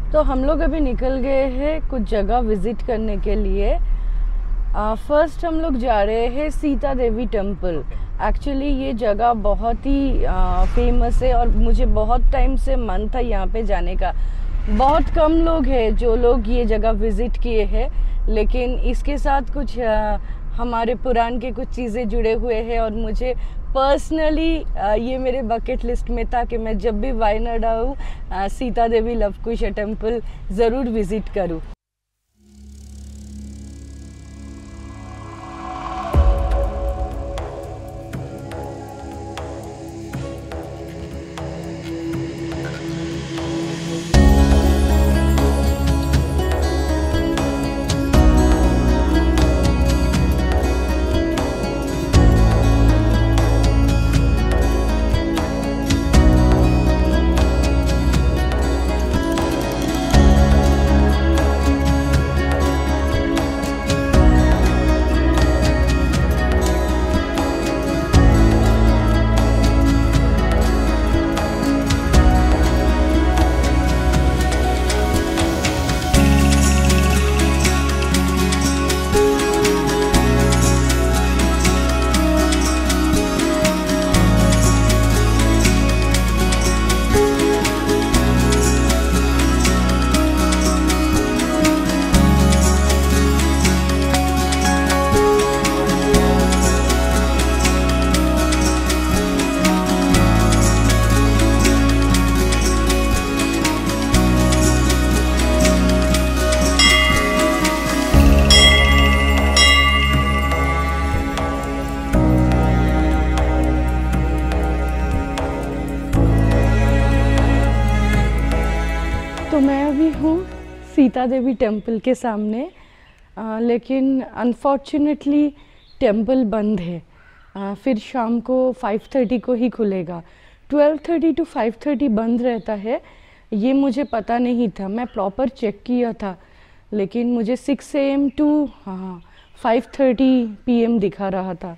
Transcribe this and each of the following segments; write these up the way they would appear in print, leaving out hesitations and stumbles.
तो हम लोग अभी निकल गए हैं कुछ जगह विजिट करने के लिए। फर्स्ट हम लोग जा रहे हैं सीता देवी टेम्पल। एक्चुअली ये जगह बहुत ही फेमस है और मुझे बहुत टाइम से मन था यहाँ पे जाने का। बहुत कम लोग हैं जो लोग ये जगह विजिट किए हैं, लेकिन इसके साथ कुछ हमारे पुराण के कुछ चीज़ें जुड़े हुए हैं और मुझे पर्सनली ये मेरे बकेट लिस्ट में था कि मैं जब भी वायनाड आऊँ सीता देवी लवकुश टेम्पल ज़रूर विज़िट करूँ। तो मैं अभी हूँ सीता देवी टेम्पल के सामने, लेकिन अनफॉर्चुनेटली टेम्पल बंद है। फिर शाम को 5:30 को ही खुलेगा। 12:30 to 5:30 बंद रहता है, ये मुझे पता नहीं था। मैं प्रॉपर चेक किया था, लेकिन मुझे 6 AM to 5:30 PM दिखा रहा था।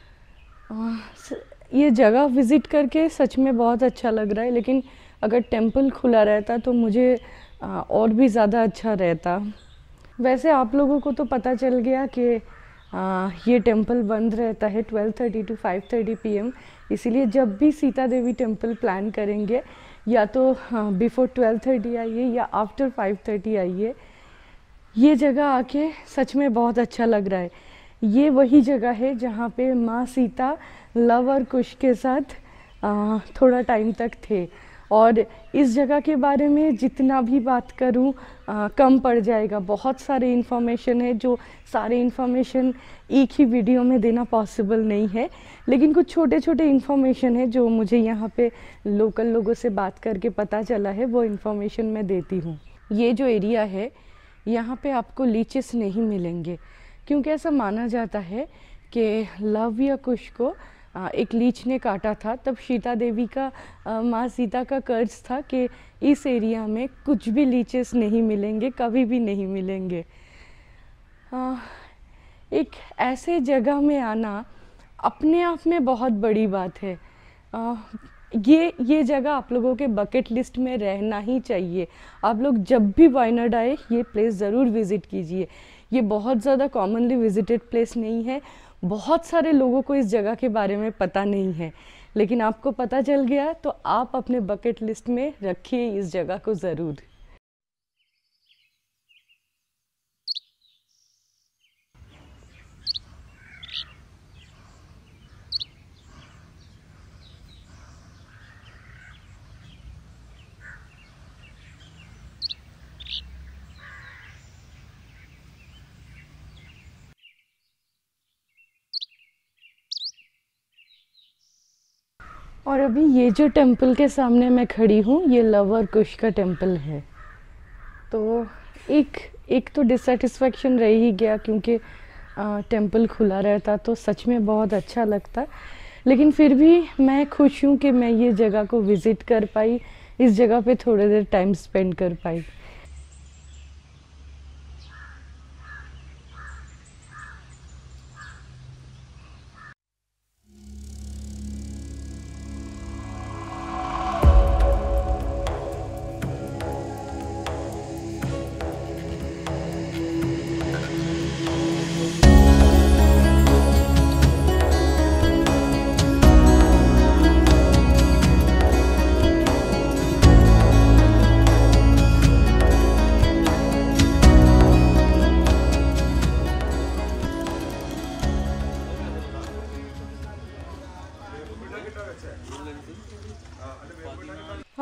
ये जगह विज़िट करके सच में बहुत अच्छा लग रहा है, लेकिन अगर टेम्पल खुला रहता तो मुझे और भी ज़्यादा अच्छा रहता। वैसे आप लोगों को तो पता चल गया कि ये टेम्पल बंद रहता है 12:30 to 5:30 PM। इसीलिए जब भी सीता देवी टेम्पल प्लान करेंगे, या तो बिफोर 12:30 आइए या आफ्टर 5:30 आइए। ये जगह आके सच में बहुत अच्छा लग रहा है। ये वही जगह है जहाँ पे माँ सीता लव और कुश के साथ थोड़ा टाइम तक थे, और इस जगह के बारे में जितना भी बात करूं कम पड़ जाएगा। बहुत सारे इन्फॉर्मेशन है, जो सारे इन्फॉर्मेशन एक ही वीडियो में देना पॉसिबल नहीं है, लेकिन कुछ छोटे छोटे इन्फॉर्मेशन है जो मुझे यहाँ पे लोकल लोगों से बात करके पता चला है, वो इन्फॉर्मेशन मैं देती हूँ। ये जो एरिया है, यहाँ पे आपको लीचेस नहीं मिलेंगे, क्योंकि ऐसा माना जाता है कि लव या कुश को एक लीच ने काटा था। तब सीता देवी का माँ सीता का कर्ज था कि इस एरिया में कुछ भी लीचेस नहीं मिलेंगे, कभी भी नहीं मिलेंगे। एक ऐसे जगह में आना अपने आप में बहुत बड़ी बात है। ये जगह आप लोगों के बकेट लिस्ट में रहना ही चाहिए। आप लोग जब भी वायनाड आए ये प्लेस ज़रूर विज़िट कीजिए। ये बहुत ज़्यादा कॉमनली विजिटेड प्लेस नहीं है। बहुत सारे लोगों को इस जगह के बारे में पता नहीं है, लेकिन आपको पता चल गया तो आप अपने बकेट लिस्ट में रखिए इस जगह को ज़रूर। और अभी ये जो टेम्पल के सामने मैं खड़ी हूँ, ये लव और कुश का टेम्पल है। तो एक तो डिससेटिस्फैक्शन रह ही गया, क्योंकि टेम्पल खुला रहता तो सच में बहुत अच्छा लगता। लेकिन फिर भी मैं खुश हूँ कि मैं ये जगह को विज़िट कर पाई, इस जगह पे थोड़ी देर टाइम स्पेंड कर पाई।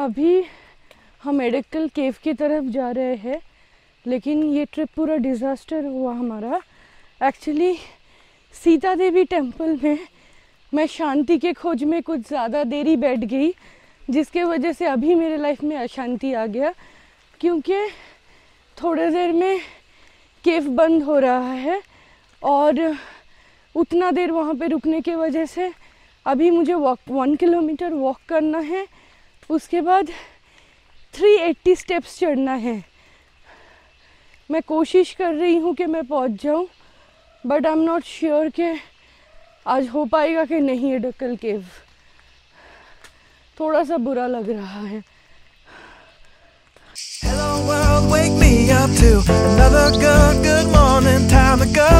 अभी हम एडक्कल केव की तरफ जा रहे हैं, लेकिन ये ट्रिप पूरा डिज़ास्टर हुआ हमारा। एक्चुअली सीता देवी टेम्पल में मैं शांति के खोज में कुछ ज़्यादा देरी बैठ गई, जिसके वजह से अभी मेरे लाइफ में अशांति आ गया, क्योंकि थोड़ी देर में केव बंद हो रहा है और उतना देर वहाँ पे रुकने के वजह से अभी मुझे 1 किलोमीटर वॉक करना है, उसके बाद 380 स्टेप्स चढ़ना है। मैं कोशिश कर रही हूँ कि मैं पहुँच जाऊँ, but I am not sure कि आज हो पाएगा कि नहीं। एडक्कल केव थोड़ा सा बुरा लग रहा है। Hello world, wake me up to another good morning, time to go.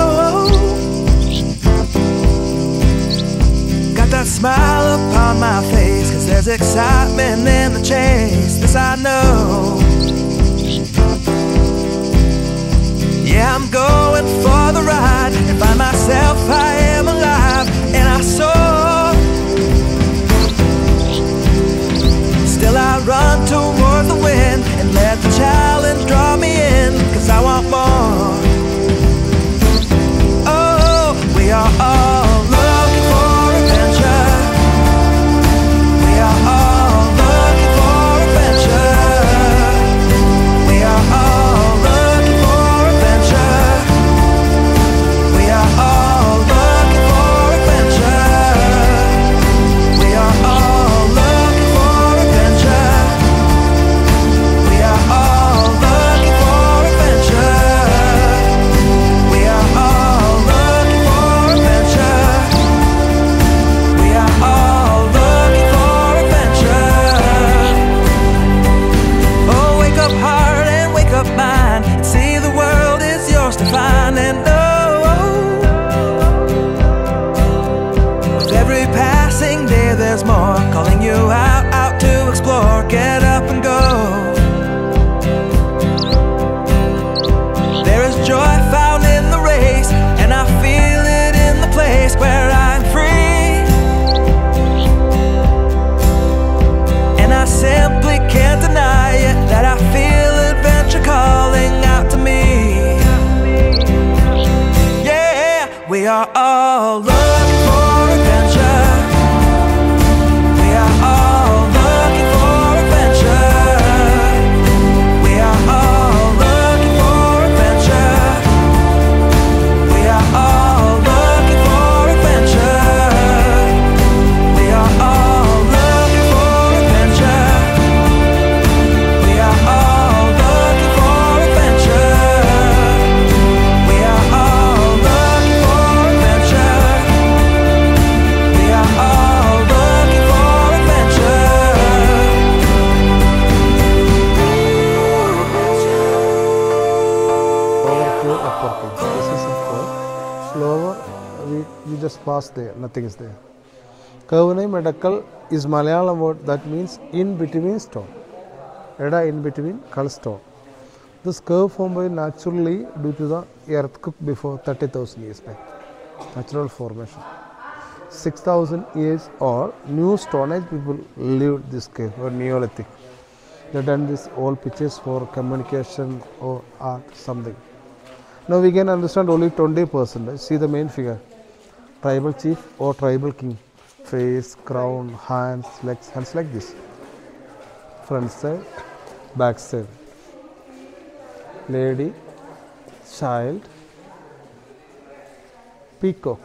Got that smile upon my face, 'cause there's excitement in the chase, this I know. Yeah, I'm going for the ride and find myself I am alive and I soar. Still I run towards the wind and let the challenge draw me in, 'cause I want more. Oh, we are all looking for adventure. We are all looking for adventure. We are all looking for adventure. We are all looking for adventure. We are all looking for adventure. We are all looking for adventure. We are all looking for adventure. We are all looking for adventure. Oh, wake up heart and wake up mind, and see the world is yours to find. And with every passing day there's more calling you out to explore. Get up and go. There is joy found in the race, and I feel it in the place where I'm free. And I simply can't deny it, that I feel adventure calling out to me. Yeah, we are all looking for adventure. We are all looking for adventure. We are all looking for adventure. We are all looking for adventure. We are all looking for adventure. We are all looking for adventure. We are all looking for adventure. We are all looking for adventure. Lower curve, upper curve. This is a curve. Lower, we just pass there, nothing is there. Curve name Edakkal is Malayalam word that means in between stone. Eda in between, Kal stone. This curve formed by naturally due to the earthquake before 30,000 years back. Natural formation. 6,000 years or new Stone Age people lived this cave, or Neolithic. They done this all pictures for communication or art something. Now we can understand only 20%. See the main figure, tribal chief or tribal king. Face, crown, hands, legs, hands like this. Front side, back side. Lady, child, peacock.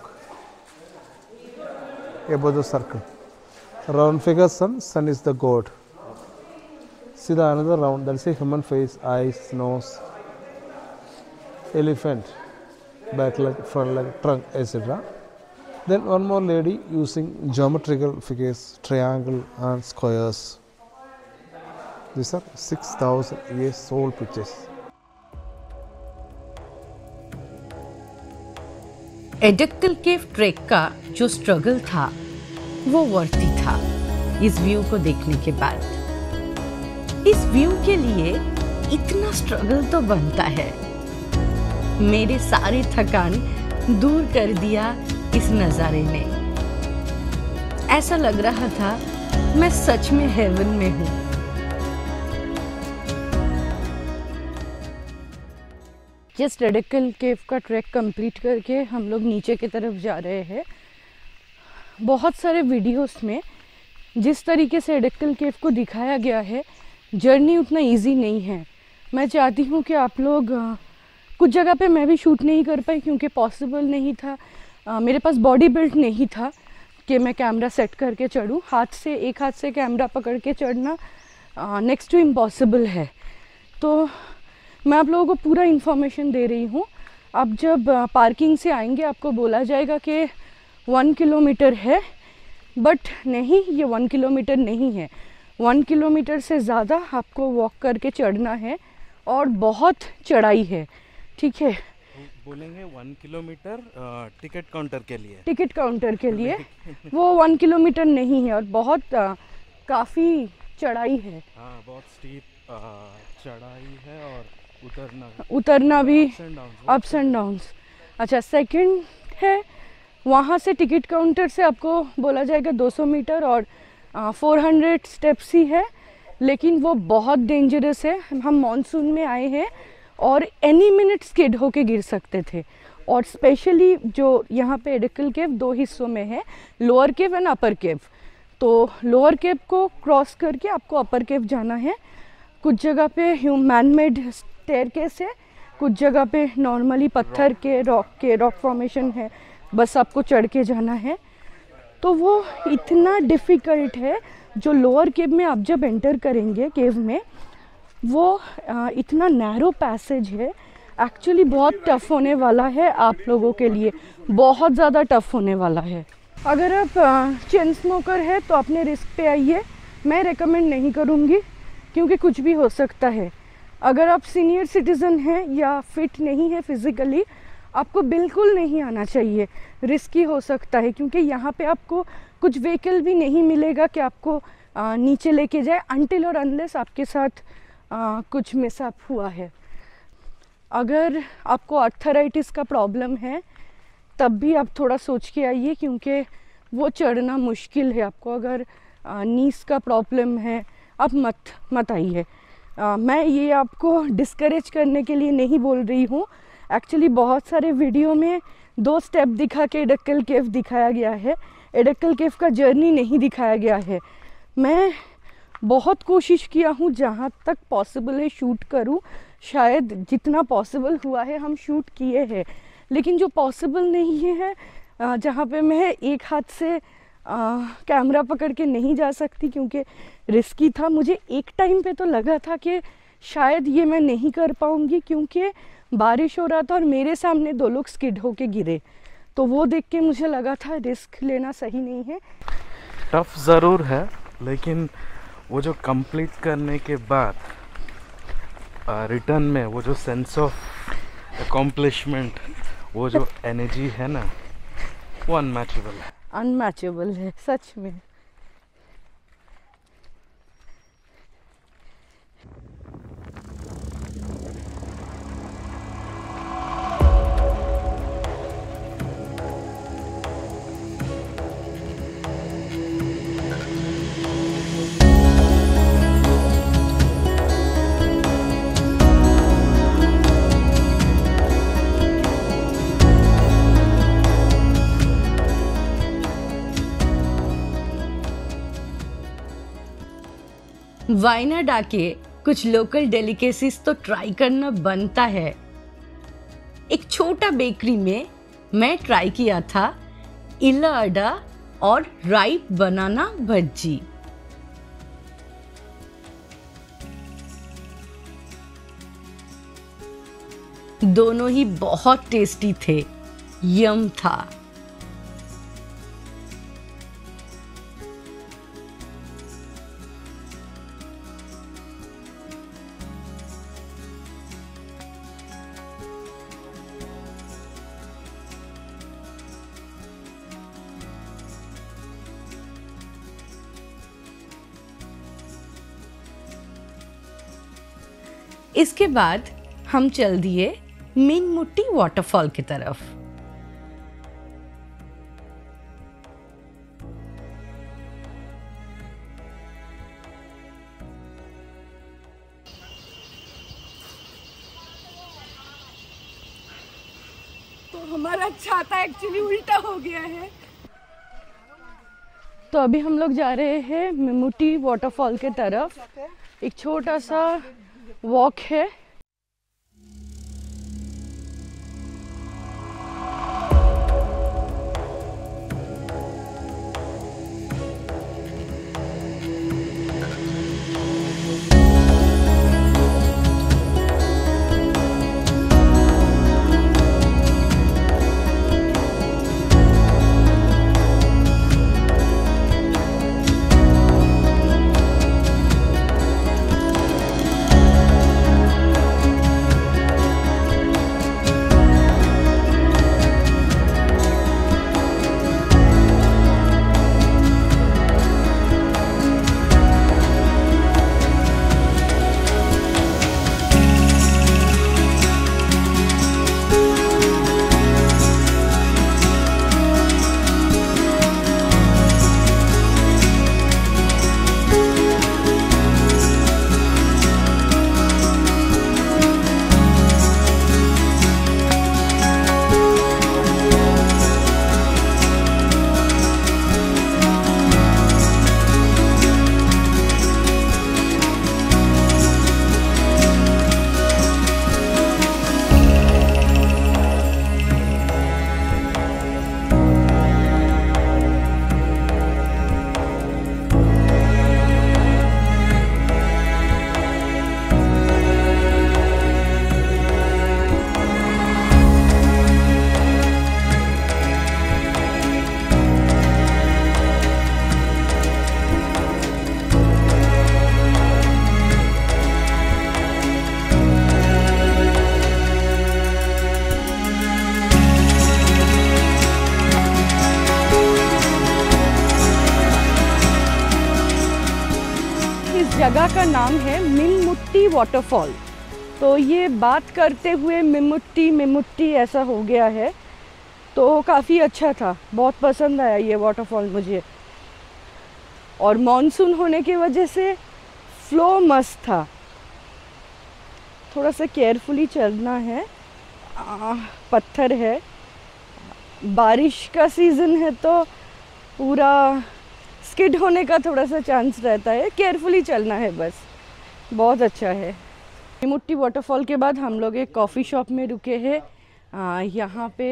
Above the circle. Round figure sun is the god. See the another round, that is a human face, eyes, nose, elephant, back leg, front leg, trunk, etc. Then one more lady using geometrical figures, triangle and squares. These are 6,000 years old pictures. Edakkal cave trek का जो struggle था वो worthy था इस view को देखने के बाद। इस व्यू के लिए इतना स्ट्रगल तो बनता है। मेरे सारे थकान दूर कर दिया इस नज़ारे ने। ऐसा लग रहा था मैं सच में हेवन में हूँ। जस्ट एडेक्कल केव का ट्रैक कंप्लीट करके हम लोग नीचे की तरफ जा रहे हैं। बहुत सारे वीडियोस में जिस तरीके से एडेक्कल केव को दिखाया गया है, जर्नी उतना इजी नहीं है। मैं चाहती हूँ कि आप लोग कुछ जगह पे मैं भी शूट नहीं कर पाई क्योंकि पॉसिबल नहीं था, मेरे पास बॉडी बिल्ड नहीं था कि मैं कैमरा सेट करके चढ़ूँ। एक हाथ से कैमरा पकड़ के चढ़ना नेक्स्ट टू इम्पॉसिबल है। तो मैं आप लोगों को पूरा इन्फॉर्मेशन दे रही हूँ। आप जब पार्किंग से आएंगे आपको बोला जाएगा कि 1 किलोमीटर है, बट नहीं, ये 1 किलोमीटर नहीं है। 1 किलोमीटर से ज़्यादा आपको वॉक करके चढ़ना है और बहुत चढ़ाई है, ठीक है। बोलेंगे 1 किलोमीटर टिकट काउंटर के लिए। टिकट काउंटर के लिए वो 1 किलोमीटर नहीं है और बहुत काफ़ी चढ़ाई है। हाँ, बहुत स्टीप चढ़ाई है और उतरना भी अप्स एंड डाउन्स। अच्छा, सेकंड है, वहाँ से टिकट काउंटर से आपको बोला जाएगा 200 मीटर और 400 स्टेप्स ही है, लेकिन वो बहुत डेंजरस है। हम मॉनसून में आए हैं और एनी मिनट स्किड होके गिर सकते थे। और स्पेशली जो यहाँ पे एडेक्कल केव 2 हिस्सों में है, लोअर केव एंड अपर केव। तो लोअर केव को क्रॉस करके आपको अपर केव जाना है। कुछ जगह पे मैन मेड स्टेयरकेस है, कुछ जगह पे नॉर्मली पत्थर के रॉक फॉर्मेशन है, बस आपको चढ़ के जाना है। तो वो इतना डिफ़िकल्ट है। जो लोअर केव में आप जब एंटर करेंगे केव में, वो इतना नैरो पैसेज है, एक्चुअली बहुत टफ़ होने वाला है आप लोगों के लिए, बहुत ज़्यादा टफ़ होने वाला है। अगर आप चेन स्मोकर है तो अपने रिस्क पे आइए, मैं रेकमेंड नहीं करूँगी क्योंकि कुछ भी हो सकता है। अगर आप सीनियर सिटीज़न हैं या फिट नहीं है फिज़िकली, आपको बिल्कुल नहीं आना चाहिए, रिस्की हो सकता है क्योंकि यहाँ पे आपको कुछ व्हीकल भी नहीं मिलेगा कि आपको नीचे लेके जाए, अनटिल और अनलेस आपके साथ कुछ मिसअप हुआ है। अगर आपको आर्थराइटिस का प्रॉब्लम है तब भी आप थोड़ा सोच के आइए क्योंकि वो चढ़ना मुश्किल है। आपको अगर नीस का प्रॉब्लम है आप मत आइए। मैं ये आपको डिस्करेज करने के लिए नहीं बोल रही हूँ। एक्चुअली बहुत सारे वीडियो में 2 स्टेप दिखा के एडेक्कल केव दिखाया गया है, एडेक्कल केव का जर्नी नहीं दिखाया गया है। मैं बहुत कोशिश किया हूँ जहाँ तक पॉसिबल है शूट करूँ, शायद जितना पॉसिबल हुआ है हम शूट किए हैं, लेकिन जो पॉसिबल नहीं है जहाँ पे मैं एक हाथ से कैमरा पकड़ के नहीं जा सकती क्योंकि रिस्की था। मुझे एक टाइम पे तो लगा था कि शायद ये मैं नहीं कर पाऊँगी क्योंकि बारिश हो रहा था और मेरे सामने 2 लोग स्किड होके गिरे, तो वो देख के मुझे लगा था रिस्क लेना सही नहीं है। टफ ज़रूर है, लेकिन वो जो कंप्लीट करने के बाद रिटर्न में वो जो सेंस ऑफ अकॉम्प्लिशमेंट, वो जो एनर्जी है ना, वो अनमैचेबल है सच में। वायनाड आके कुछ लोकल डेलिकेसीज तो ट्राई करना बनता है। एक छोटा बेकरी में मैं ट्राई किया था इला अडा और राइप बनाना भज्जी। दोनों ही बहुत टेस्टी थे, यम था। इसके बाद हम चल दिए मीनमुट्टी वाटरफॉल की तरफ। हमारा छाता एक्चुअली उल्टा हो गया है। तो अभी हम लोग जा रहे हैं मिमुटी वाटरफॉल के तरफ। एक छोटा सा वॉक है। जगह का नाम है मिमुट्टी वाटरफॉल। तो ये बात करते हुए मिमुट्टी ऐसा हो गया है। तो काफ़ी अच्छा था, बहुत पसंद आया ये वाटरफॉल मुझे। और मॉनसून होने की वजह से फ्लो मस्त था। थोड़ा सा केयरफुली चलना है, पत्थर है, बारिश का सीज़न है तो पूरा स्किड होने का थोड़ा सा चांस रहता है। केयरफुली चलना है बस। बहुत अच्छा है। मिमुट्टी वाटरफॉल के बाद हम लोग एक कॉफ़ी शॉप में रुके हैं। यहाँ पे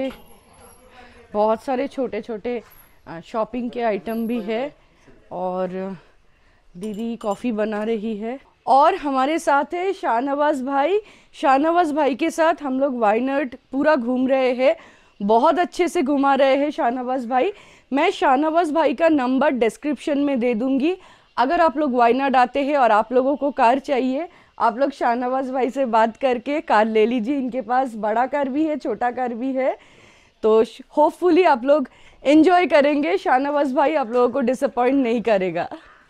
बहुत सारे छोटे छोटे शॉपिंग के आइटम भी है और दीदी कॉफ़ी बना रही है। और हमारे साथ है शाहनवाज़ भाई। शाहनवाज़ भाई के साथ हम लोग वायनाड पूरा घूम रहे हैं। बहुत अच्छे से घुमा रहे हैं शाहनवाज़ भाई। मैं शाहनवाज़ भाई का नंबर डिस्क्रिप्शन में दे दूंगी। अगर आप लोग वायनाड आते हैं और आप लोगों को कार चाहिए, आप लोग शाहनवाज़ भाई से बात करके कार ले लीजिए। इनके पास बड़ा कार भी है, छोटा कार भी है। तो होपफुली आप लोग एंजॉय करेंगे। शाहनवाज़ भाई आप लोगों को डिसअपॉइंट नहीं करेगा।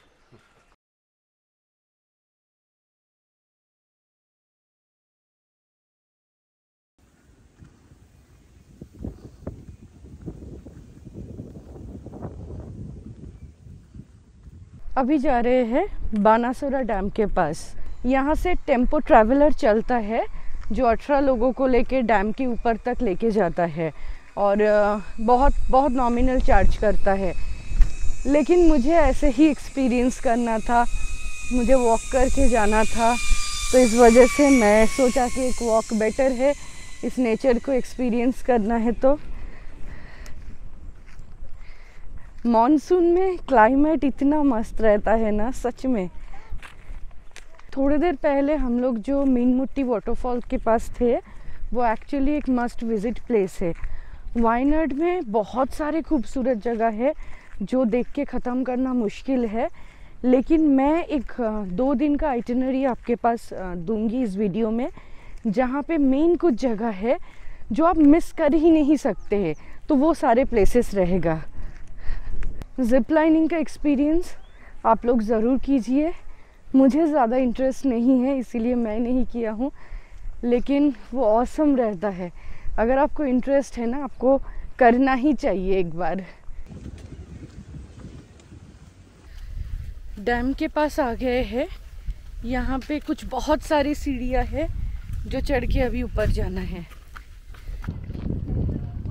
अभी जा रहे हैं बानासुरा डैम के पास। यहाँ से टेम्पो ट्रैवलर चलता है जो 18 लोगों को लेके डैम के ऊपर तक लेके जाता है और बहुत नॉमिनल चार्ज करता है। लेकिन मुझे ऐसे ही एक्सपीरियंस करना था, मुझे वॉक करके जाना था। तो इस वजह से मैं सोचा कि एक वॉक बेटर है, इस नेचर को एक्सपीरियंस करना है। तो मॉनसून में क्लाइमेट इतना मस्त रहता है ना, सच में। थोड़ी देर पहले हम लोग जो मिमुट्टी वाटरफॉल के पास थे वो एक्चुअली एक मस्ट विज़िट प्लेस है। वायनाड में बहुत सारे खूबसूरत जगह है जो देख के ख़त्म करना मुश्किल है। लेकिन मैं एक 2 दिन का आइटिनरी आपके पास दूंगी इस वीडियो में, जहाँ पे मेन कुछ जगह है जो आप मिस कर ही नहीं सकते हैं। तो वो सारे प्लेसेस रहेगा। ज़िप लाइनिंग का एक्सपीरियंस आप लोग ज़रूर कीजिए। मुझे ज़्यादा इंटरेस्ट नहीं है इसीलिए मैं नहीं किया हूँ, लेकिन वो ऑसम रहता है। अगर आपको इंटरेस्ट है ना, आपको करना ही चाहिए एक बार। डैम के पास आ गए हैं। यहाँ पे कुछ बहुत सारी सीढ़ियाँ हैं जो चढ़ के अभी ऊपर जाना है।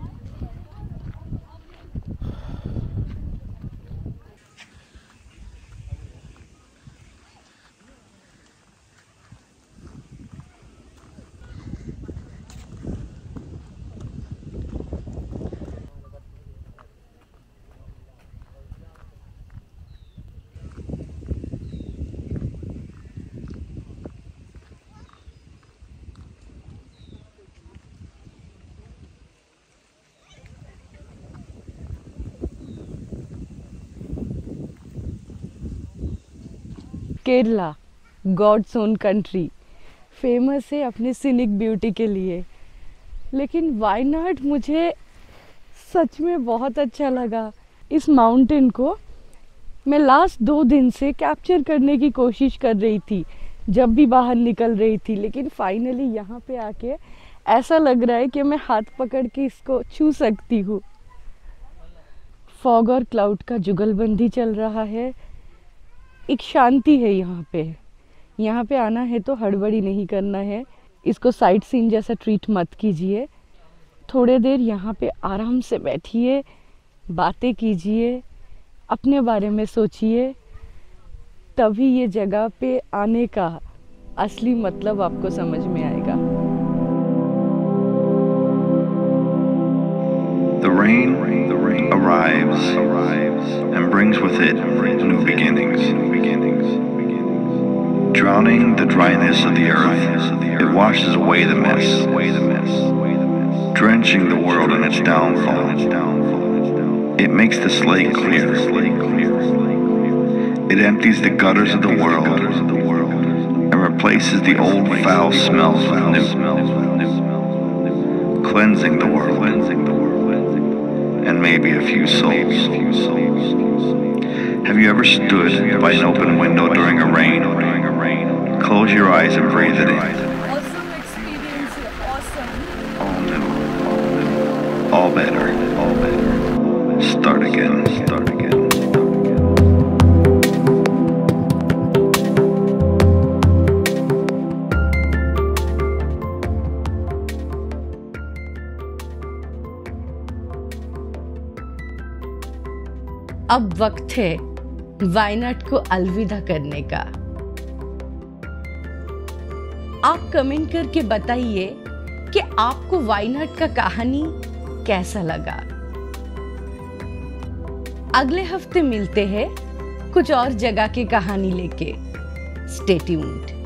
Kerala, god's own country, famous है अपने सीनिक ब्यूटी के लिए, लेकिन वायनाड मुझे सच में बहुत अच्छा लगा। इस माउंटेन को मैं लास्ट 2 दिन से कैप्चर करने की कोशिश कर रही थी जब भी बाहर निकल रही थी, लेकिन फाइनली यहाँ पे आके ऐसा लग रहा है कि मैं हाथ पकड़ के इसको छू सकती हूँ। फॉग और क्लाउड का जुगलबंदी चल रहा है, एक शांति है यहाँ पे। यहाँ पे आना है तो हड़बड़ी नहीं करना है, इसको साइट सीन जैसा ट्रीट मत कीजिए। थोड़े देर यहाँ पे आराम से बैठिए, बातें कीजिए, अपने बारे में सोचिए, तभी ये जगह पे आने का असली मतलब आपको समझ में आएगा। The rain arrives and brings with it new beginnings. Drowning the dryness of the earth, it washes away the mess, drenching the world in its downfall. It makes the slate clear. It empties the gutters of the world and replaces the old foul smells with new, cleansing the world and maybe a few souls. Have you ever stood by an open window during a rain? Close your eyes and breathe it in. Awesome experience, awesome. All new, all better. Start again. अब वक्त है वायनाड को अलविदा करने का। आप comment करके बताइए कि आपको वायनाड का कहानी कैसा लगा। अगले हफ्ते मिलते हैं कुछ और जगह की कहानी लेके। Stay tuned.